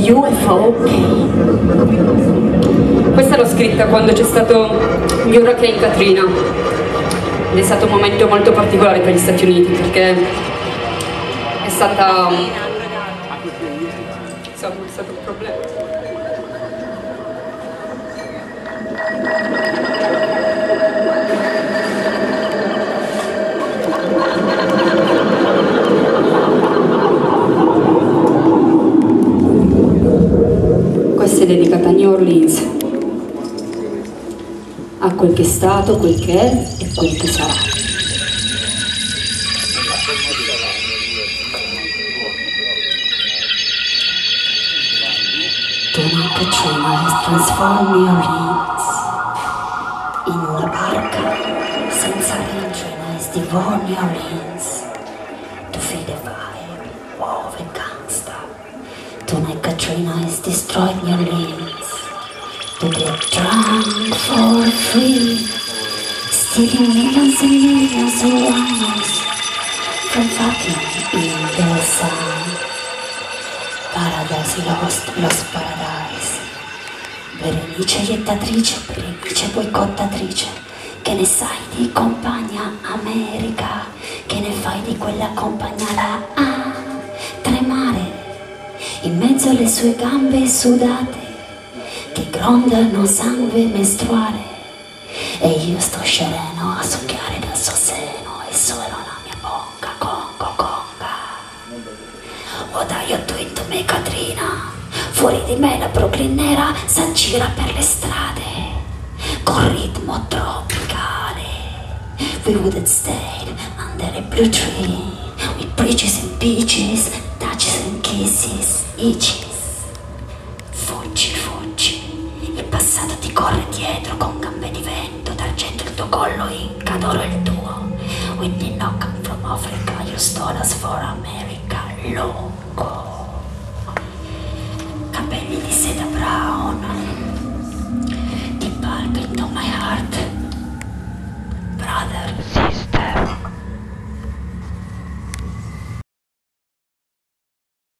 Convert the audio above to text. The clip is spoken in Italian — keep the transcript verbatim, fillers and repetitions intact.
U F O K. Questa l'ho scritta quando c'è stato l'Hurricane Katrina ed è stato un momento molto particolare per gli Stati Uniti perché è stata insomma è stato un problema. Questa è dedicata a New Orleans, a quel che è stato, quel che è e quel che sarà. Donna Katrina has transformed New Orleans in una barca senza origine, has devoured New Orleans to feed the fire, war and gangsta. Tonight Katrina has destroyed New Orleans to get drunk for free, stealing millions and millions of dollars from fucking in the sun. Paradise lost, lost paradise. Berenice iettatrice, Berenice boicottatrice, che ne sai di compagna America, che ne fai di quella compagna là, ah, tremare in mezzo alle sue gambe sudate che grondano sangue mestruale, e io sto sereno a succhiare dal suo seno e solo la mia bocca congo conga. Oh dai, ho intuito me Katrina, fuori di me la Brooklyn nera s'aggira per le strade con ritmo tropicale. We would have stayed under a blue tree with bridges and beaches, touches and kisses, itches. Fuggi, fuggi, il passato ti corre dietro con gambe di vento, d'argento il tuo collo inca, d'oro il tuo. We did not come from Africa, you stole us for America, lungo.